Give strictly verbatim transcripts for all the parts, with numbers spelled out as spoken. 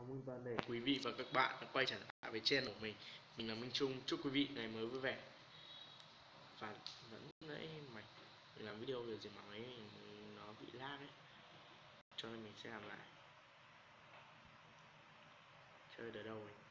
chào mừng toàn thể quý vị và các bạn đã quay trở lại với channel của mình. Mình là Minh Trung. Chúc quý vị ngày mới vui vẻ. Và vẫn nãy mày mình làm video rồi gì mà máy mình nó bị lag ấy, cho nên mình sẽ làm lại. Chơi ở đâu ấy?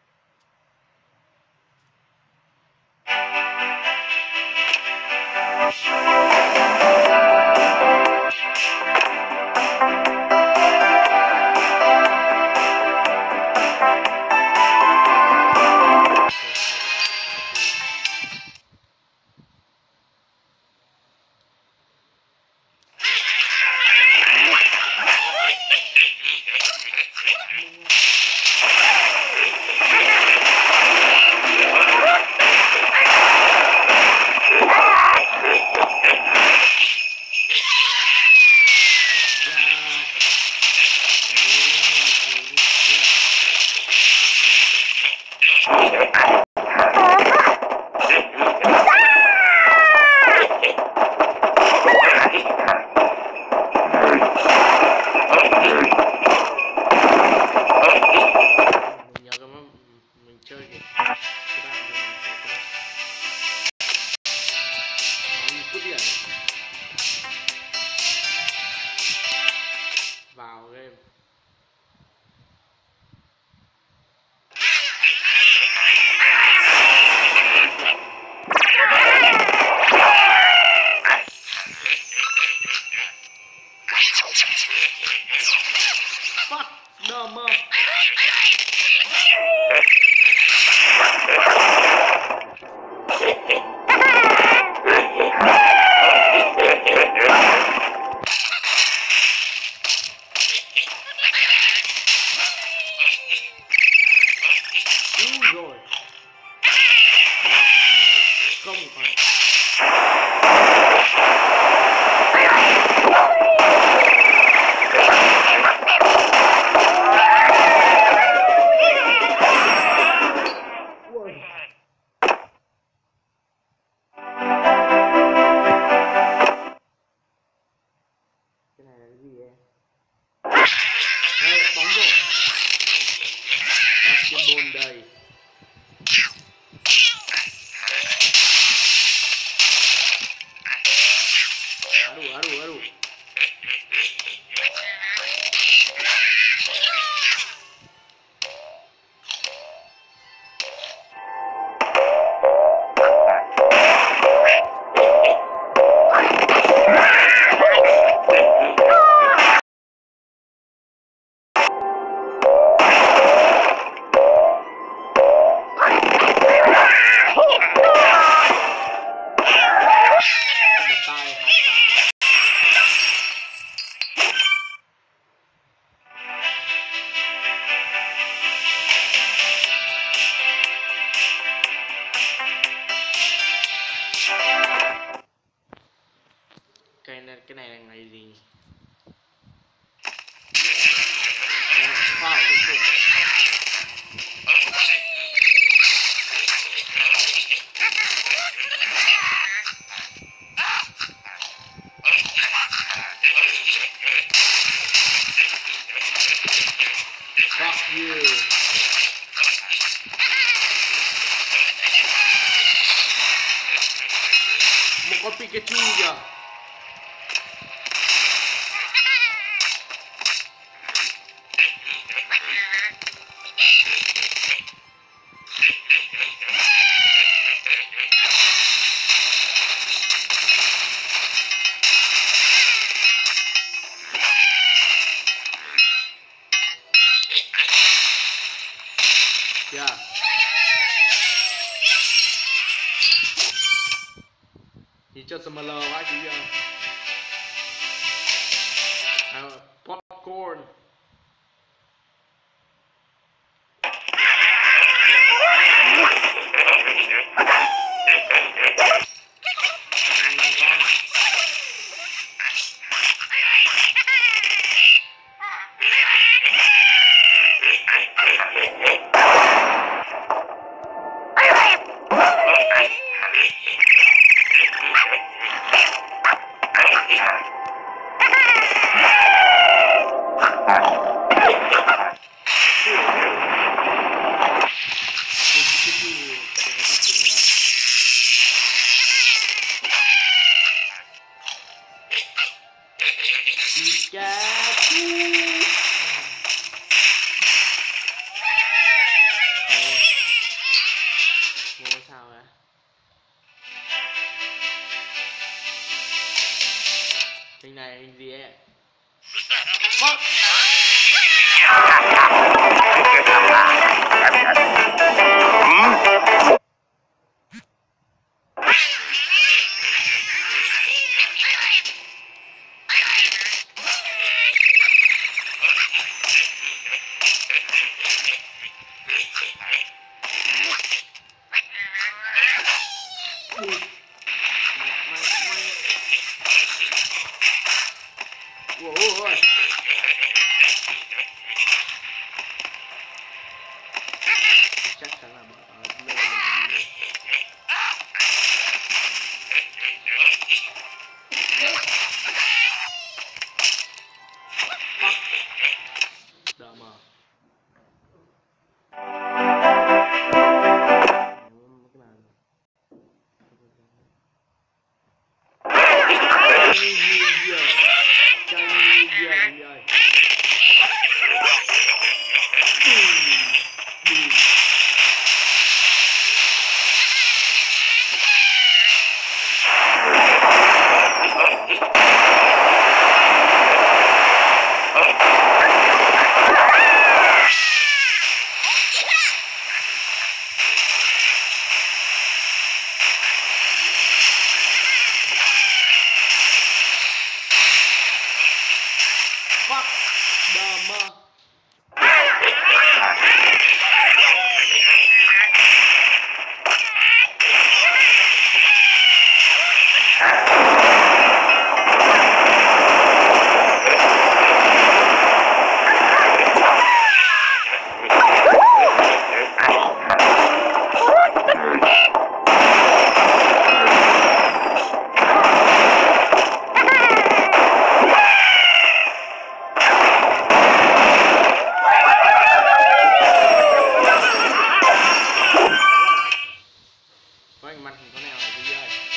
Vào game. Fuck no more. Rồi không còn cái này là cái gì em? Hey, bóng rổ basketball đây. Aduh, aduh, aduh. Cái này, cái này là ngày gì? Wow, cái gì? Fuck you. Một con Pikachu kìa. Yeah. He's just a malo, I do. Uh, popcorn. Đama. Mặt con nào này video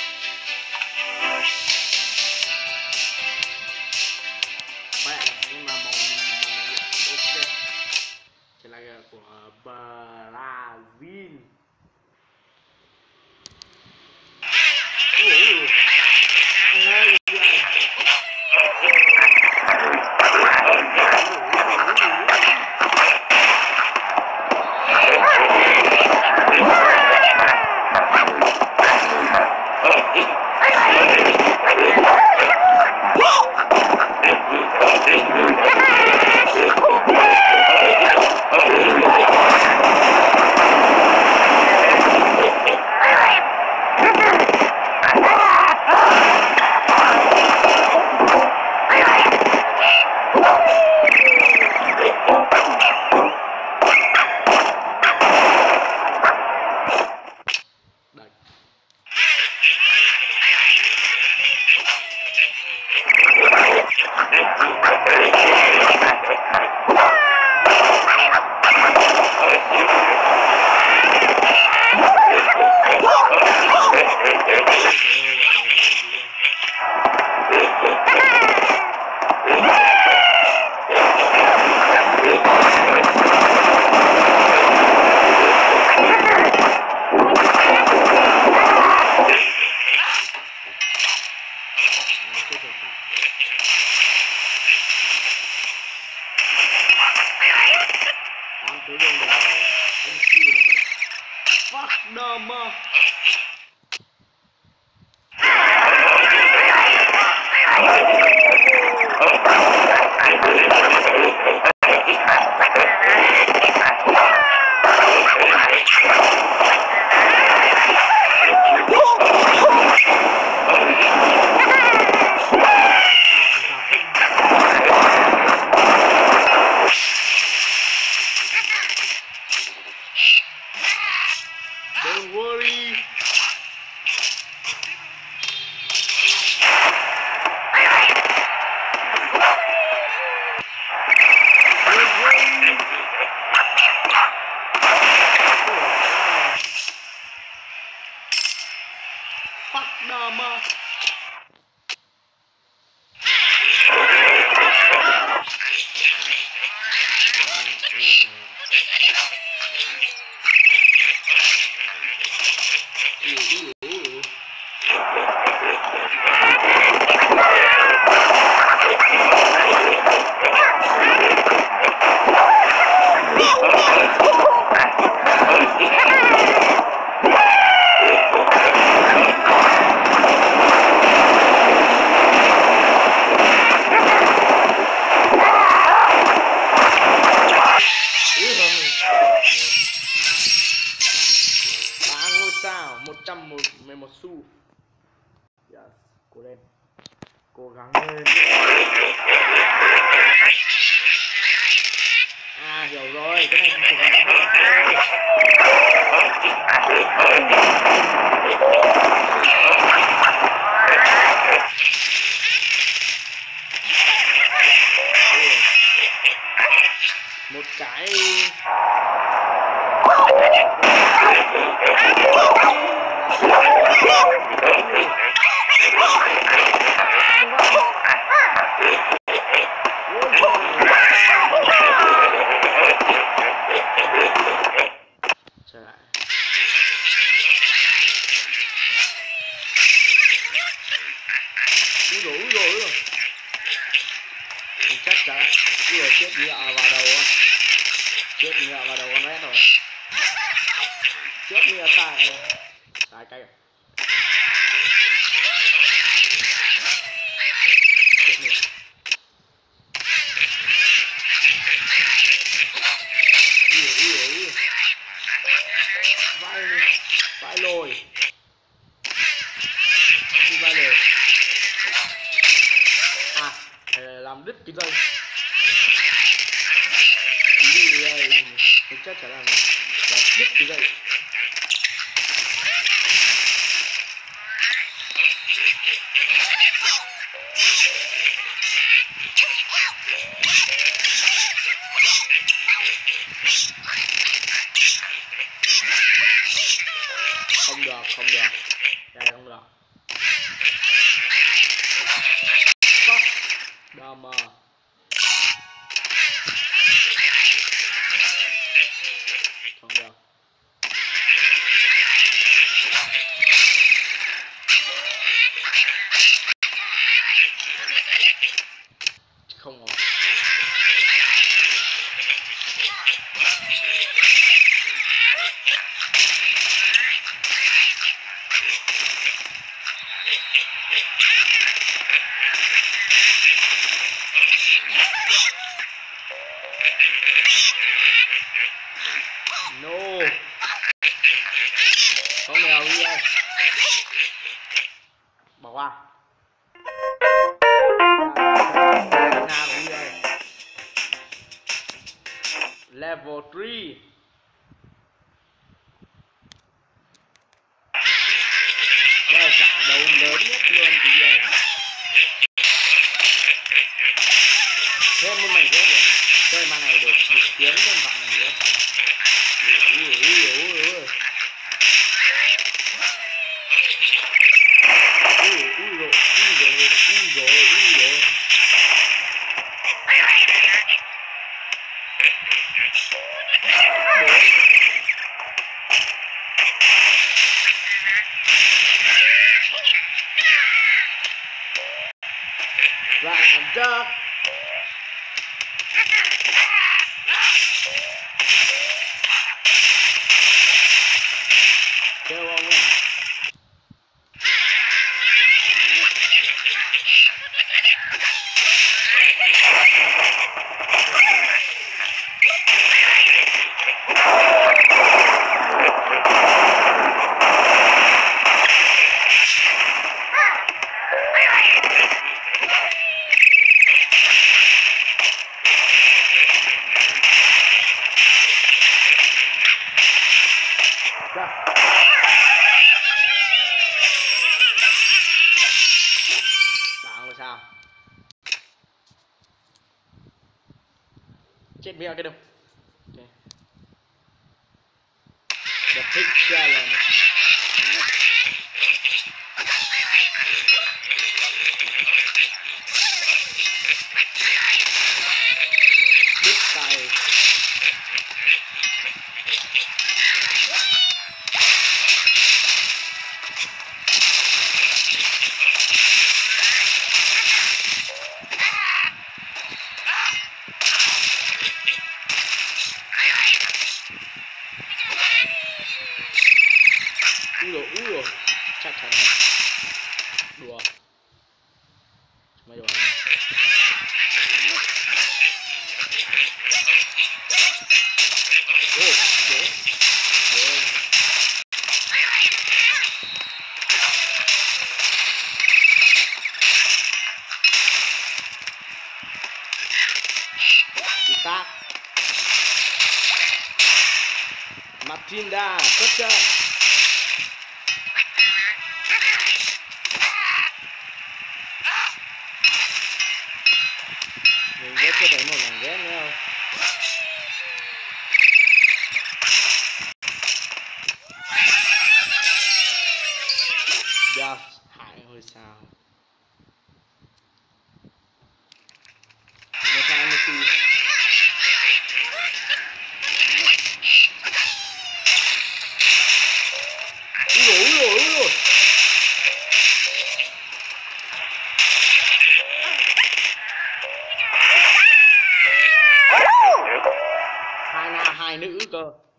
quay lại nhưng mà màu ok trở lại của Brazil. Ui, ơi cuối cùng là em xê nó fuck Dama. Don't worry. Don't worry. Fuck Dama. một trăm mười một xu. Yes, cố lên, cố gắng lên. À hiểu rồi, cái này không phải một cái trở lại. Úi dồi, úi dồi, úi dồi. Mình chắc chắn úi dồi, chết nhựa vào đầu á. Chết nhựa vào đầu con rét rồi. Chết nhựa tại tại cây. Chết nhựa. quý vị ơi, mình chắc chắn là đã biết cái dậy. Không được, không được, đây không được. Đờ mờ. Không được. Không ổn. No. Có mèo đi ơi. Bỏ qua. Nam đi ơi. Level three. Đây là trận đấu lớn nhất luôn quý ơi. Thêm một mảnh ghép nữa. Chơi màn này được kiếm thêm vạn này nữa. Ui ui ui ui ui. Ui ui rồi, ui rồi, ui rồi, ui rồi. Làm cho kêu ông nha. Bảo sao? Chết mẹ cái đâu. Okay. The Pig Challenge. Đứt tay. Úi dồi, úi dồi. Chắc chắn rồi. Đùa. Mày đùa này. Ô, bố. Bố. Tụi ta. Matilda, xuất trận. Mình ghép cho thấy một mảnh ghép nữa không? Dạ, hại hơi sao. Một hai mươi bốn. Úi dồi, úi dồi, úi dồi. Hai nam hai nữ cơ.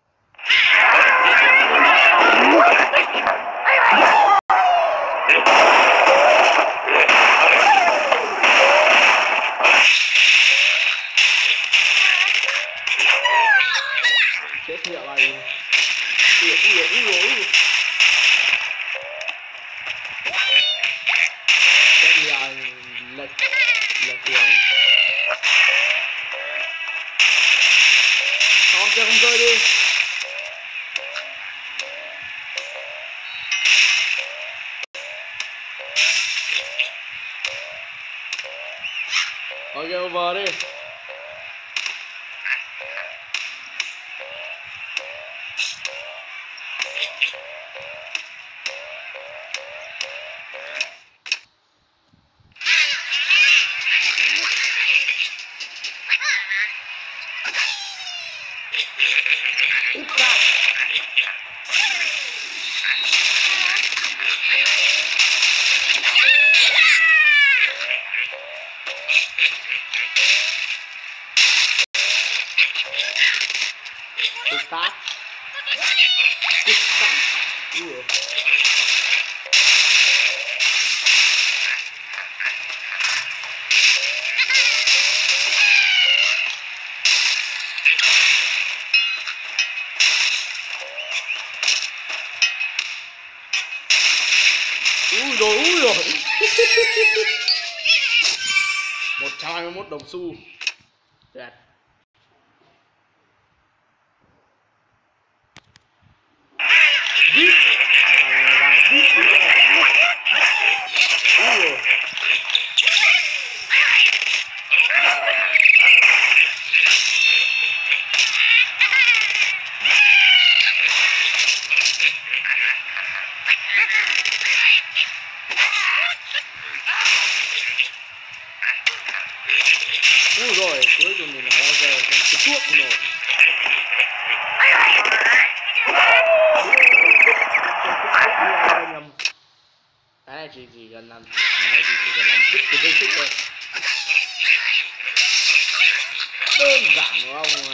Chết hiệu này. Ui ui ui ui ui. Chết hiệu lệch lệch xuống. Con kia không rơi đi. Ok, over đi. Úp ra. Úp tát. Úp tát. Ủa. Ui rồi, ui rồi. một trăm hai mươi mốt đồng xu. Đẹp. Vip. Vàng vip tí rồi. Ui rồi. Ui rồi, cuối cùng thì nó đã về trong cái thuốc rồi. Nhầm. Cái này chỉ chỉ cần làm, cái này chỉ, chỉ cần làm đứt cái dây xích thôi. Đơn giản đúng không?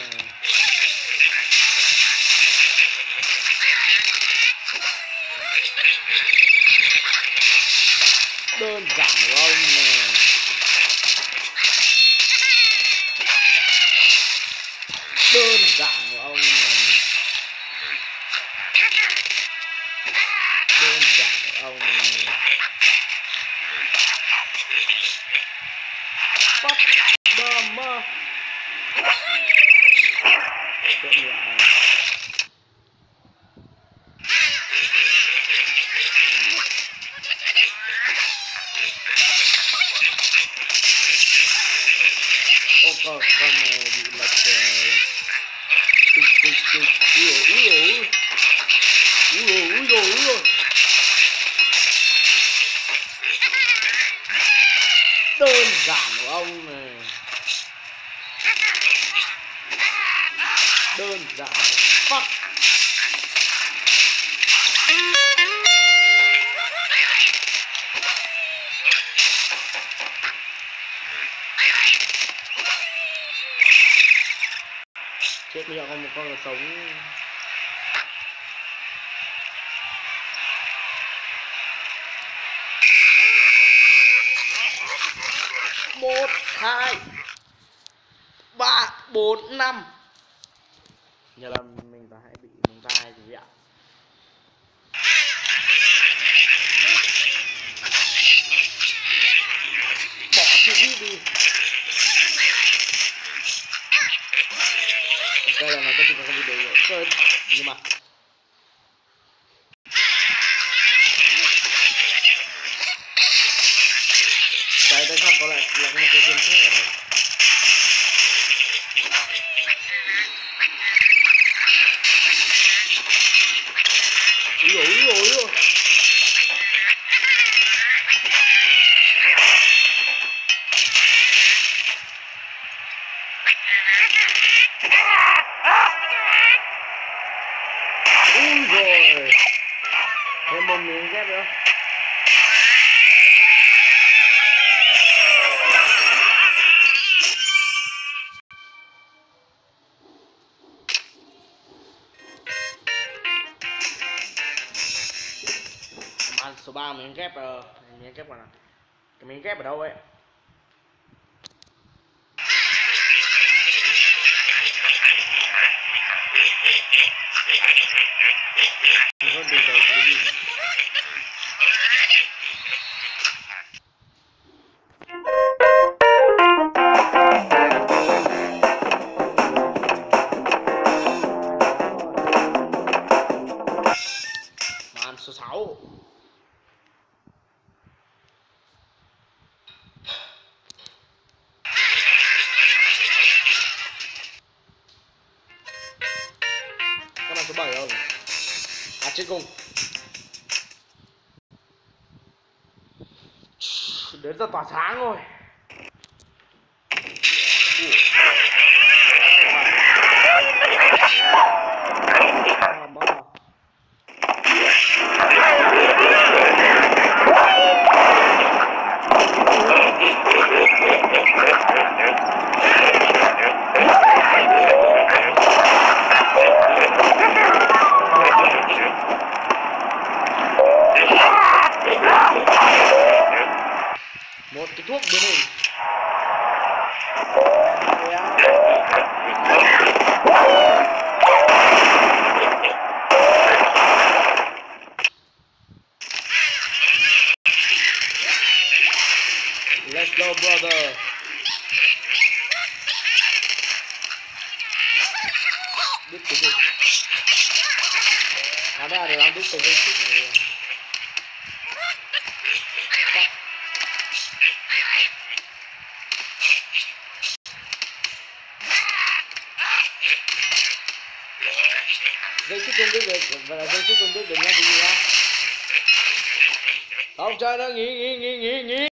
Đơn giản đúng không? Đơn giản của ông này. Đơn giản của ông này. Bắt đơ mơ. Chuyện lại. Ô con, con này bị lệch rồi. Tịch tịch tịch. Úi dồi, úi dồi. Úi dồi, úi dồi, úi dồi. Đơn giản của ông này. Đơn giản. Fuck. Chết miệng con một con là sống. Một, hai, ba, bốn, năm. Nhờ là mình phải hãy bị mông tai gì ạ. Bỏ chữ đi đi. Đây là nó có chụp cái video rồi. Nhưng mà cái đây khác có lại là một cái viên khác ở đây. Úi dồi, úi dồi, úi dồi. Úi rồi. Thêm một miếng ghép nữa. Mà số ba miếng ghép ờ miếng ghép vào nào. Cái miếng ghép ở đâu vậy? Hơn từ đầu tới gì? trên cùng. Đến giờ tỏa sáng rồi. Một cái thuốc biến hình. Let's go brother. Biết cái gì? Làm ra để làm biết cái gì chút này. Dây xích không biết được, và là dây xích không biết được nha quý vị nhá. Không chơi nữa, nghỉ nghỉ nghỉ nghỉ nghỉ.